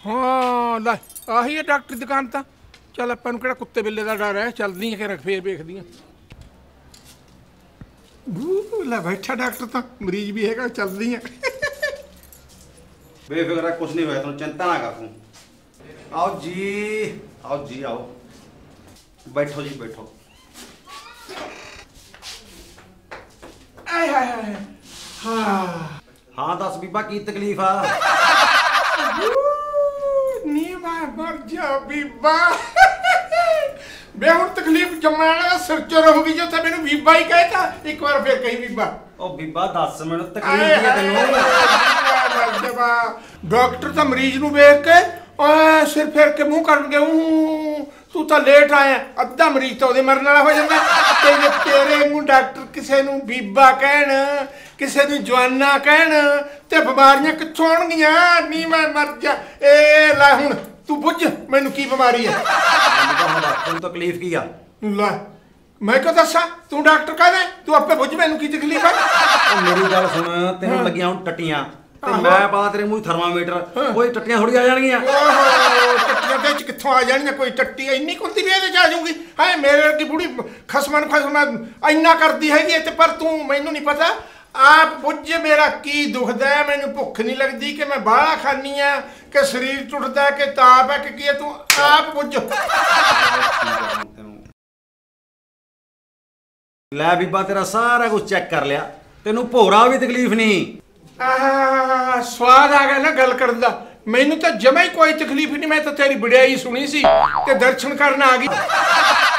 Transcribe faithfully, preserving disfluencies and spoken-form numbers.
हाँ लै आही है डॉक्टर की दुकान तो चल अपन केड़ा कुत्ते बिल्ले का डर है चलदी है फिर वेखदी लै बैठा डॉक्टर तो मरीज भी है चलदी है बेफिक्र कुछ नहीं होया तुम चिंता ना कर तू आओ जी आओ जी आओ बैठो जी बैठो आय हाय हाय हाँ हाँ दस बीबा की तकलीफ आ नी मैं मर जा बीबा बे हुण तकलीफ जमाना सिर च रहूगी जो ते मैनू बीबा ही कहता एक बार फिर कही बीबा ओ बीबा दस मिनट तकलीफ की है तैनू डॉक्टर तो मरीज नू वेख के ओए सिर फेर के मुंह कर गए तू तो लेट आया अद्धा मरीज तो ओदे मरन वाला हो जांदा ते जे तेरे वांगू डॉक्टर किसे नू बीबा कहण किसे नू जवाना कहण ते बीमारियां कित्थों आउणगीਆਂ नी मैं मर जा ए लै हुण तू बुझ मैनू की बीमारी है तैनू तकलीफ की आ लै मैं क्यों दसा तू डॉक्टर कहदे तू आपे बुझ मैनू की तकलीफ है मेरी गल सुन तैनू लगियां हुण टट्टियां ते मैं पता तेरे मूंह थर्मामीटर कोई टट्टियां थोड़ी आ जाणगीਆਂ टट्टियां ते कित्थों आ जाणगीਆਂ कोई टट्टी इन्नी कुंदी भी ਇਹਦੇ ਚ ਆ ਜਾਊਗੀ ਹਾਏ ਮੇਰੇ ਵਰਗੀ ਬੁੜੀ ਖਸਮਨ ਖਸਮਾ ਇੰਨਾ ਕਰਦੀ ਹੈਗੀ ਤੇ ਪਰ ਤੂੰ ਮੈਨੂੰ ਨਹੀਂ ਪਤਾ आप बुझ मेरा की दुखदा है मैनू भुख नहीं लगती कि मैं बाहला खानी आ कि शरीर टुटदा है कि ताप है कि की है तू आप बुझ लै बीबा तेरा सारा कुछ चेक कर लिया तेनू भोरा भी तकलीफ नहीं स्वाद आ गया ना गल करन दा मैनू तो जमा ही कोई तकलीफ नहीं मैं तो तेरी बड़ाई सुनी सी ते दर्शन करन आ गई